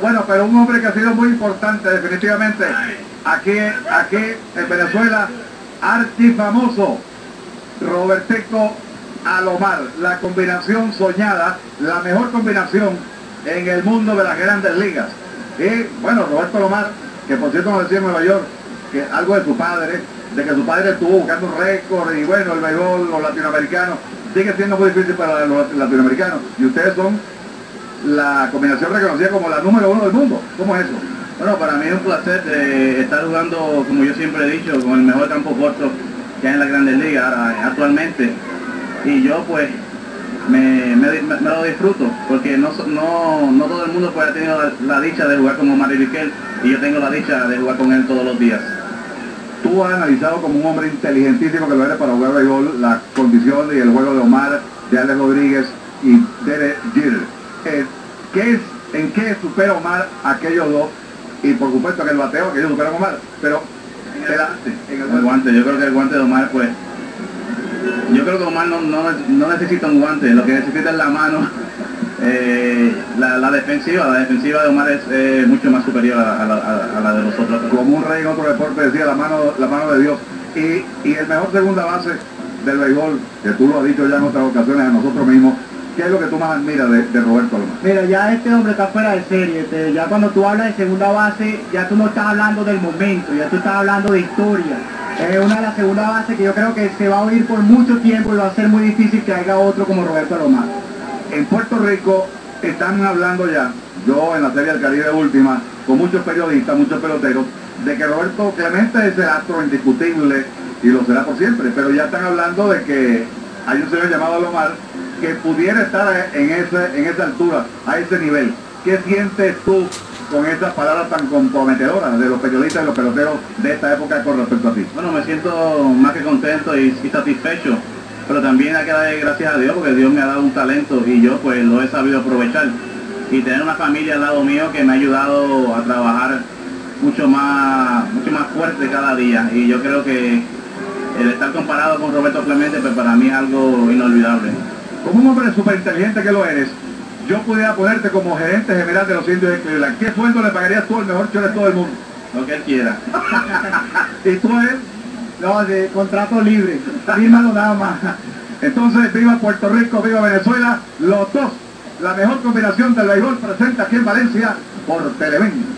Bueno, pero un hombre que ha sido muy importante definitivamente aquí en Venezuela, archifamoso, Robertico Alomar, la combinación soñada, la mejor combinación en el mundo de las grandes ligas. Y bueno, Roberto Alomar, que por cierto nos decía en Nueva York que algo de su padre, de que su padre estuvo buscando un récord, y bueno, el béisbol, los latinoamericanos, sigue siendo muy difícil para los latinoamericanos, y ustedes son la combinación reconocida como la número 1 del mundo. ¿Cómo es eso? Bueno, para mí es un placer de estar jugando, como yo siempre he dicho, con el mejor campo corto que hay en las grandes ligas actualmente. Y yo pues me lo disfruto, porque no todo el mundo pues ha tenido la dicha de jugar como Omar Vizquel, y yo tengo la dicha de jugar con él todos los días. Tú has analizado como un hombre inteligentísimo que lo eres para jugar béisbol, las condiciones y el juego de Omar, de Alex Rodríguez y Derek Jeter. ¿En qué supera Omar a aquellos dos? Y por supuesto que el bateo, que ellos superan a Omar, pero el guante, yo creo que el guante de Omar pues... Yo creo que Omar no necesita un guante, lo que necesita es la mano. La defensiva de Omar es mucho más superior a la de nosotros. Como un rey en otro deporte decía, la mano de Dios. Y el mejor segunda base del béisbol, que tú lo has dicho ya en otras ocasiones a nosotros mismos, ¿qué es lo que tú más admiras de Roberto Alomar? Mira, ya este hombre está fuera de serie. Ya cuando tú hablas de segunda base, ya tú no estás hablando del momento, ya tú estás hablando de historia. Es una de las segundas bases que yo creo que se va a oír por mucho tiempo y va a ser muy difícil que haya otro como Roberto Alomar. En Puerto Rico están hablando ya, yo en la Serie del Caribe última, con muchos periodistas, muchos peloteros, de que Roberto Clemente es el astro indiscutible y lo será por siempre, pero ya están hablando de que hay un señor llamado Alomar que pudiera estar en esa altura, a ese nivel. ¿Qué sientes tú con esas palabras tan comprometedoras de los periodistas y los peloteros de esta época con respecto a ti? Bueno, me siento más que contento y satisfecho, pero también hay que darle gracias a Dios, porque Dios me ha dado un talento y yo pues lo he sabido aprovechar. Y tener una familia al lado mío que me ha ayudado a trabajar mucho más fuerte cada día, y yo creo que el estar comparado con Roberto Clemente pues para mí es algo inolvidable. Como un hombre súper inteligente que lo eres, yo pudiera ponerte como gerente general de los Indios de Cleveland. ¿Qué sueldo le pagarías tú al mejor show de todo el mundo? Lo que él quiera. ¿Y tú a él? No, de contrato libre, fírmalo nada más. Entonces, viva Puerto Rico, viva Venezuela, los dos, la mejor combinación del béisbol presenta aquí en Valencia por Televen.